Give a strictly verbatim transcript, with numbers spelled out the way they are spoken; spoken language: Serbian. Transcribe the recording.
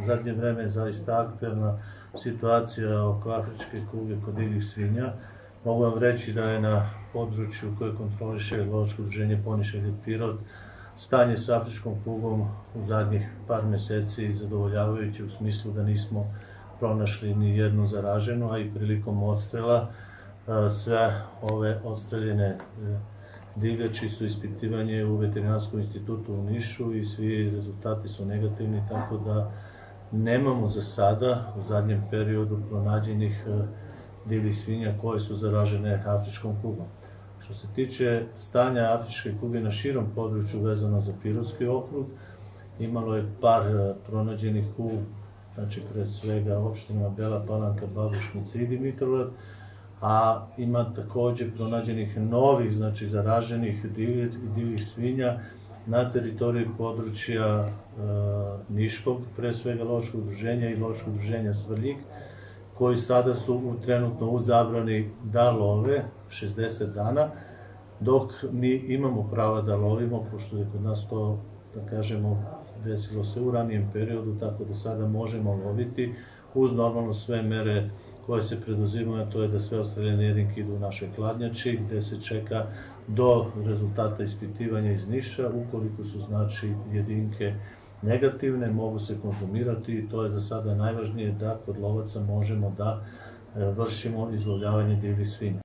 u zadnje vreme je zaista aktuelna situacija oko afričke kuge kod divljih svinja. Mogu vam reći da je na području koje kontroliše lovačko udruženje Ponišavlje Pirot stanje s afričkom kugom u zadnjih par meseci zadovoljavajuće u smislu da nismo pronašli ni jednu zaraženu, a i prilikom odstrela sve ove odstreljene divljači su ispitivanje u Veterinarskom institutu u Nišu i svi rezultati su negativni, tako da nemamo za sada u zadnjem periodu pronađenih divljih svinja koje su zaražene afričkom kugom. Što se tiče stanja afričke kuge na širom području vezano za Pirotski okrug, imalo je par pronađenih u, znači pre svega opštinama Bela Palanka, Babušnica i Dimitrovgrad, a ima takođe pronađenih novih, znači zaraženih divljih svinja na teritoriji područja Niškog, pre svega lovačkog udruženja i lovačkog udruženja Svrljig, koji sada su trenutno u zabrani da love šezdeset dana, dok mi imamo prava da lovimo, pošto je kod nas to, da kažemo, desilo se u ranijem periodu, tako da sada možemo loviti uz normalno sve mere koje se preduzimaju, to je da sve ostreljene jedinke idu u našoj hladnjači, gde se čeka do rezultata ispitivanja iz Niša. Ukoliko su, znači, jedinke negativne, mogu se konzumirati i to je za sada najvažnije, da kod lovaca možemo da vršimo izlovljavanje divljih svinja.